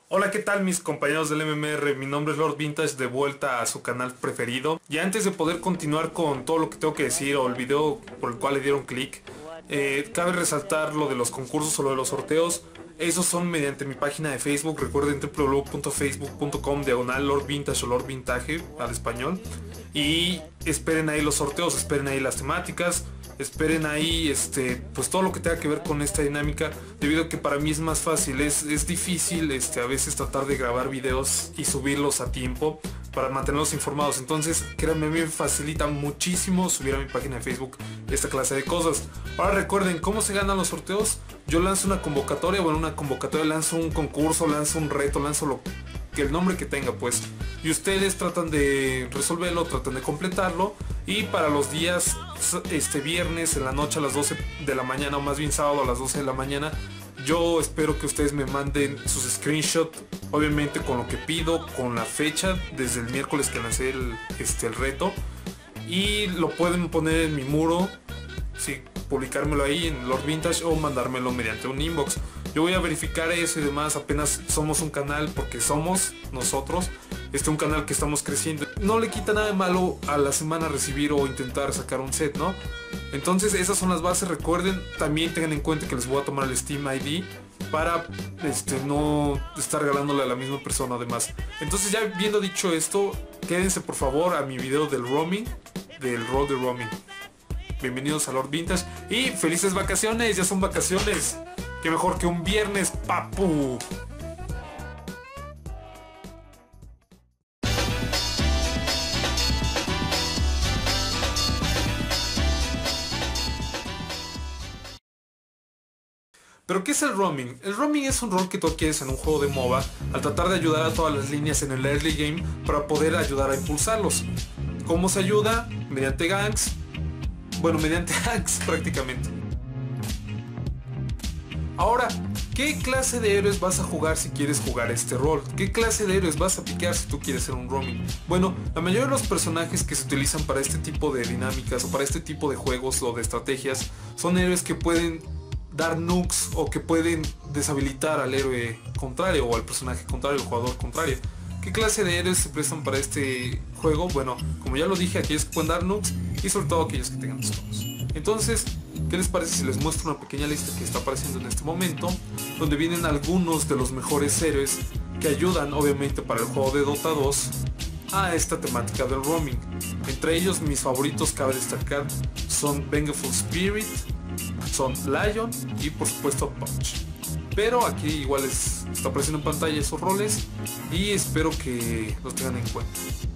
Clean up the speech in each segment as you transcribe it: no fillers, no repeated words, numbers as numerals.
Hola, ¿qué tal mis compañeros del MMR? Mi nombre es Lord Vintage, de vuelta a su canal preferido. Y antes de poder continuar con todo lo que tengo que decir o el video por el cual le dieron clic, cabe resaltar lo de los concursos o lo de los sorteos. Esos son mediante mi página de Facebook. Recuerden www.facebook.com/Lord Vintage o Lord Vintage al español. Y esperen ahí los sorteos, esperen ahí las temáticas. Esperen ahí pues todo lo que tenga que ver con esta dinámica, debido a que para mí es más fácil. Es difícil a veces tratar de grabar videos y subirlos a tiempo para mantenerlos informados. Entonces créanme, a mí me facilita muchísimo subir a mi página de Facebook esta clase de cosas. Ahora recuerden, ¿cómo se ganan los sorteos? Yo lanzo una convocatoria, lanzo un concurso, lanzo un reto, lanzo lo que el nombre que tenga pues, y ustedes tratan de resolverlo, tratan de completarlo. Y para los días viernes en la noche a las 12 de la mañana, o más bien sábado a las 12 de la mañana, yo espero que ustedes me manden sus screenshots, obviamente con lo que pido, con la fecha desde el miércoles que lancé el reto, y lo pueden poner en mi muro, sí, publicármelo ahí en Lord Vintage o mandármelo mediante un inbox. Yo voy a verificar eso y demás. Apenas somos un canal, porque somos nosotros un canal que estamos creciendo. No le quita nada de malo a la semana recibir o intentar sacar un set, ¿no? Entonces esas son las bases. Recuerden, también tengan en cuenta que les voy a tomar el Steam ID para no estar regalándole a la misma persona además. Entonces, ya habiendo dicho esto, quédense por favor a mi video del roaming, del rol de roaming. Bienvenidos a Lord Vintage y felices vacaciones. Ya son vacaciones. Qué mejor que un viernes, papu. ¿Pero qué es el roaming? El roaming es un rol que tú adquieres en un juego de MOBA al tratar de ayudar a todas las líneas en el early game para poder ayudar a impulsarlos. ¿Cómo se ayuda? Mediante ganks. Bueno, mediante hacks prácticamente. Ahora, ¿qué clase de héroes vas a jugar si quieres jugar este rol? ¿Qué clase de héroes vas a piquear si tú quieres hacer un roaming? Bueno, la mayoría de los personajes que se utilizan para este tipo de dinámicas o para este tipo de juegos o de estrategias son héroes que pueden dar nukes o que pueden deshabilitar al héroe contrario o al personaje contrario, al jugador contrario. ¿Qué clase de héroes se prestan para este juego? Bueno, como ya lo dije, aquellos que pueden dar nukes y sobre todo aquellos que tengan escudos. Entonces, ¿qué les parece si les muestro una pequeña lista que está apareciendo en este momento, donde vienen algunos de los mejores héroes que ayudan obviamente para el juego de Dota 2 a esta temática del roaming? Entre ellos, mis favoritos, cabe destacar, son Vengeful Spirit, son Lion y por supuesto Punch. Pero aquí igual está apareciendo en pantalla esos roles y espero que los tengan en cuenta.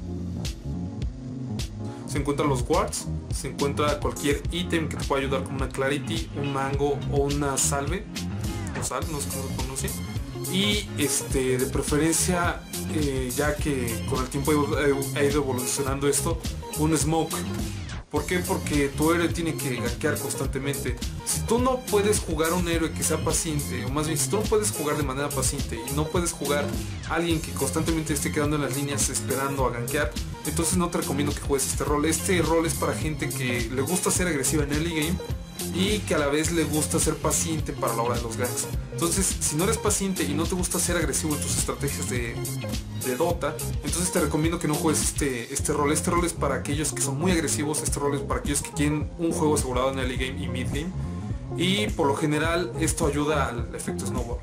Se encuentran los wards, se encuentra cualquier ítem que te pueda ayudar, como una clarity, un mango o una salve, o sal, no sé cómo se pronuncia. Y de preferencia, ya que con el tiempo ha ido evolucionando esto, un smoke. ¿Por qué? Porque tu héroe tiene que gankear constantemente. Si tú no puedes jugar un héroe que sea paciente, o más bien si tú no puedes jugar de manera paciente y no puedes jugar a alguien que constantemente esté quedando en las líneas esperando a gankear, entonces no te recomiendo que juegues este rol. Este rol es para gente que le gusta ser agresiva en early game y que a la vez le gusta ser paciente para la hora de los ganks. Entonces, si no eres paciente y no te gusta ser agresivo en tus estrategias de Dota, entonces te recomiendo que no juegues este rol. Este rol es para aquellos que son muy agresivos. Este rol es para aquellos que quieren un juego asegurado en early game y mid game, y por lo general esto ayuda al efecto snowball.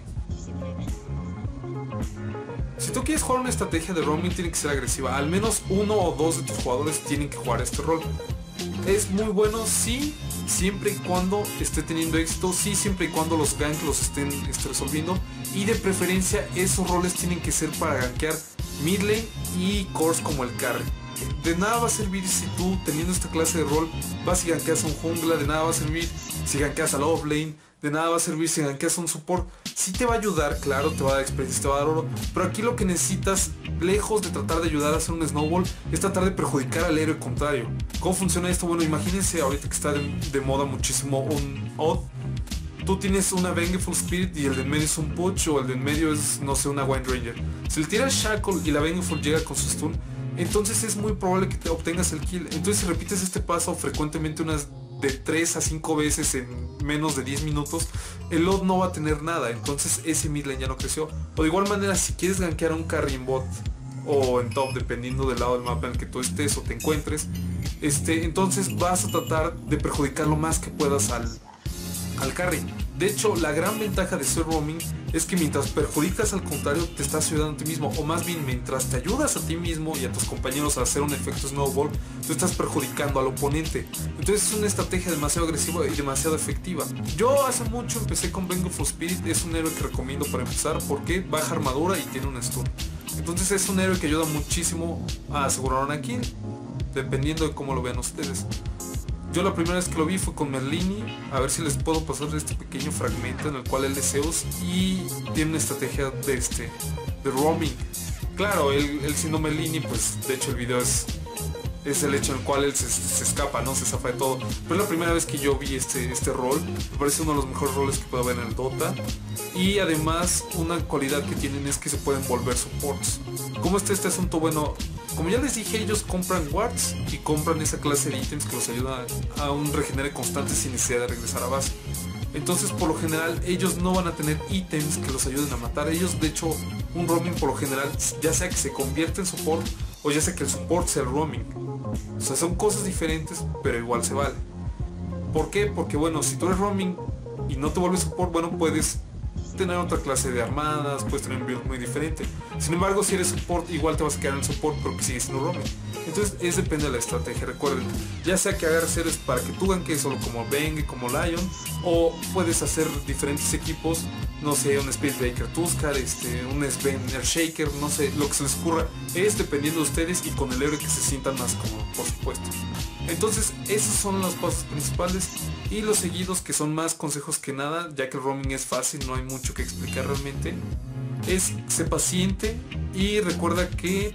Si tú quieres jugar una estrategia de roaming, tiene que ser agresiva. Al menos uno o dos de tus jugadores tienen que jugar este rol. Es muy bueno, sí, siempre y cuando esté teniendo éxito, sí, siempre y cuando los ganks los estén resolviendo, y de preferencia esos roles tienen que ser para gankear mid lane y cores como el carry. De nada va a servir si tú, teniendo esta clase de rol, vas y gankeas a un jungla. De nada va a servir si gankeas al offlane. De nada va a servir si gankeas a un support. Sí te va a ayudar, claro, te va a dar experiencia, te va a dar oro, pero aquí lo que necesitas, lejos de tratar de ayudar a hacer un snowball, es tratar de perjudicar al héroe contrario. ¿Cómo funciona esto? Bueno, imagínense ahorita que está de moda muchísimo un Odd. Tú tienes una Vengeful Spirit y el de en medio es un Push, o el de en medio es, no sé, una Wind Ranger. Si le tiras Shackle y la Vengeful llega con su stun, entonces es muy probable que te obtengas el kill. Entonces, si repites este paso frecuentemente unas de 3 a 5 veces en menos de 10 minutos, el LoD no va a tener nada, entonces ese mid lane ya no creció. O de igual manera, si quieres gankear a un carry en bot o en top, dependiendo del lado del mapa en el que tú estés o te encuentres, entonces vas a tratar de perjudicar lo más que puedas al carry. De hecho, la gran ventaja de ser roaming es que mientras perjudicas al contrario, te estás ayudando a ti mismo, o más bien mientras te ayudas a ti mismo y a tus compañeros a hacer un efecto snowball, tú estás perjudicando al oponente. Entonces es una estrategia demasiado agresiva y demasiado efectiva. Yo hace mucho empecé con Vengeful for Spirit, es un héroe que recomiendo para empezar porque baja armadura y tiene un stun. Entonces es un héroe que ayuda muchísimo a asegurar una kill, dependiendo de cómo lo vean ustedes. Yo la primera vez que lo vi fue con Merlini, a ver si les puedo pasar este pequeño fragmento en el cual él es Zeus y tiene una estrategia de roaming. Claro, él siendo Merlini, pues de hecho el video es el hecho en el cual él se escapa, ¿no? Se zafa de todo. Pero es la primera vez que yo vi este rol, me parece uno de los mejores roles que puede haber en el Dota. Y además una cualidad que tienen es que se pueden volver supports. ¿Cómo está este asunto? Bueno, como ya les dije, ellos compran wards y compran esa clase de ítems que los ayudan a un regenere constante sin necesidad de regresar a base. Entonces por lo general ellos no van a tener ítems que los ayuden a matar. Ellos de hecho un roaming por lo general ya sea que se convierte en support o ya sea que el support sea el roaming. O sea, son cosas diferentes pero igual se vale. ¿Por qué? Porque bueno, si tú eres roaming y no te vuelves support, bueno, puedes tener otra clase de armadas, puedes tener un build muy diferente. Sin embargo, si eres support, igual te vas a quedar en support porque sigues siendo roaming. Entonces depende de la estrategia. Recuerden, ya sea que agarres héroes para que tú ganques solo como Venge, como Lion, o puedes hacer diferentes equipos, no sé, un Spirit Breaker Tuskar, un Sven Earthshaker, no sé, lo que se les ocurra, es dependiendo de ustedes y con el héroe que se sientan más cómodos, por supuesto. Entonces esos son los pasos principales y los seguidos, que son más consejos que nada, ya que el roaming es fácil, no hay mucho que explicar realmente. Es ser paciente y recuerda que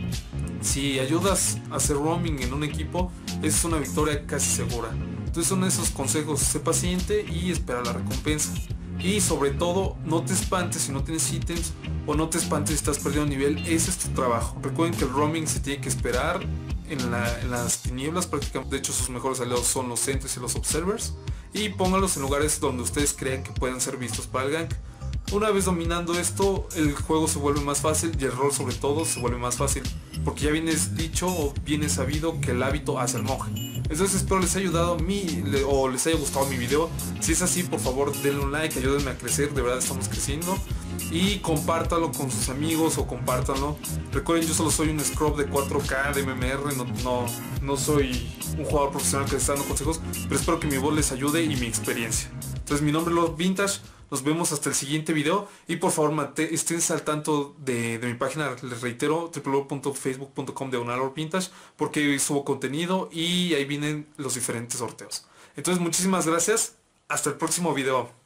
si ayudas a hacer roaming en un equipo, es una victoria casi segura. Entonces son esos consejos: sé paciente y espera la recompensa. Y sobre todo, no te espantes si no tienes ítems, o no te espantes si estás perdiendo nivel, ese es tu trabajo. Recuerden que el roaming se tiene que esperar en las tinieblas prácticamente. De hecho, sus mejores aliados son los sentries y los observers, y pónganlos en lugares donde ustedes crean que pueden ser vistos para el gank. Una vez dominando esto, el juego se vuelve más fácil y el rol sobre todo se vuelve más fácil, porque ya viene dicho o viene sabido que el hábito hace al monje. Entonces espero les haya ayudado o les haya gustado mi video. Si es así, por favor denle un like, ayúdenme a crecer, de verdad estamos creciendo. Y compártalo con sus amigos o compártanlo. Recuerden, yo solo soy un scrub de 4K de MMR, no soy un jugador profesional que les está dando consejos, pero espero que mi voz les ayude y mi experiencia. Entonces mi nombre es Lord Vintage, nos vemos hasta el siguiente video y por favor estén al tanto de mi página, les reitero, www.facebook.com/LordVintage, porque subo contenido y ahí vienen los diferentes sorteos. Entonces muchísimas gracias, hasta el próximo video.